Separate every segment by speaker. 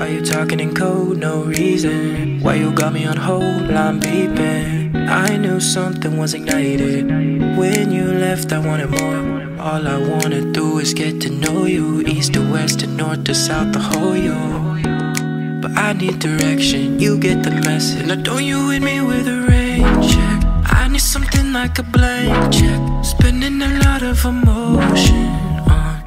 Speaker 1: Are you talking in code? No reason. Why you got me on hold? I'm beeping. I knew something was ignited. When you left, I wanted more. All I wanna do is get to know you. East to west to north to south, the whole you. But I need direction, you get the message. Now don't you hit me with a rain check. I need something like a blank check. Spending a lot of emotion on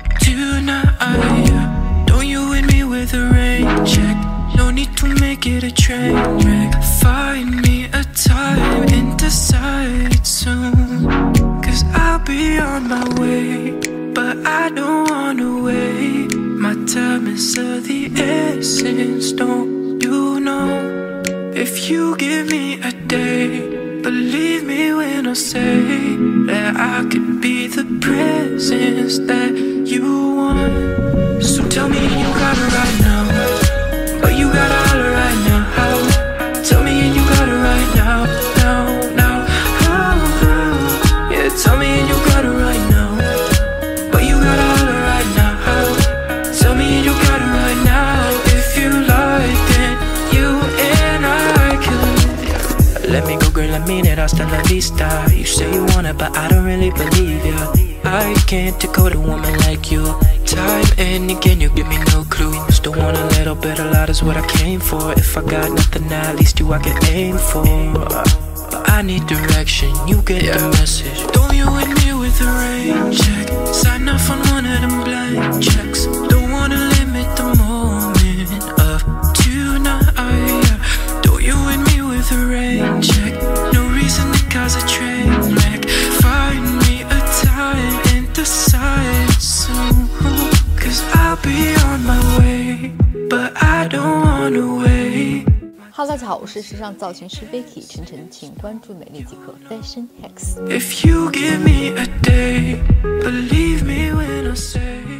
Speaker 1: tonight. Don't you hit me with a rain check. No need to make it a train wreck. Find me a time and decide soon. Cause I'll be on my way, but I don't wanna wait. My time is of the essence, don't you know? If you give me a day, believe me when I say that I could be the presence that you want. So tell me you got it right now, but you gotta holler right now. Tell me and you got it right now, now. Yeah, tell me and you got it right now, but you gotta holler right now. Tell me and you got it right now. If you like, then you and I can. Let me go, girl, I mean it, hasta la vista. You say you want it, but I don't really believe ya. I can't decode a woman like you. Time and again, you give me no clue. Still want a little bit, a lot is what I came for. If I got nothing, at least you I can aim for. I need direction, you get the message. Don't you hit me with a rain check. Sign off on one of them blank checks. Don't wanna limit the moment of tonight. Don't you hit me with a rain check. No reason to cause a train wreck. Find me a time and decide soon. Cause I'll be on my way, but I don't wanna wait.
Speaker 2: Hello， 大家好，我是时尚造型师 Vicky， 晨晨，请关注美丽即可 Fashion Hacks。
Speaker 1: If you give me a day, believe me when I say